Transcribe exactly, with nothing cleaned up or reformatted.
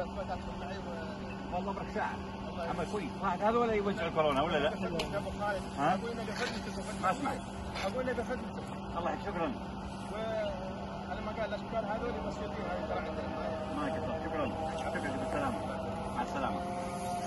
فتحت معي والله عمرك ساعة. اما كويس واحد هذول يوزعوا الكورونا ولا لا؟ يا ابو خالد ها؟ ابونا بخدمته ما اسمعك. ابونا بخدمته. الله يحفظك شكرا. وعلى ما قال الاشكال هذول مسؤولين هاي ترى عندنا. ما قصرت شكرا. شكرا بالسلامة. مع السلامة.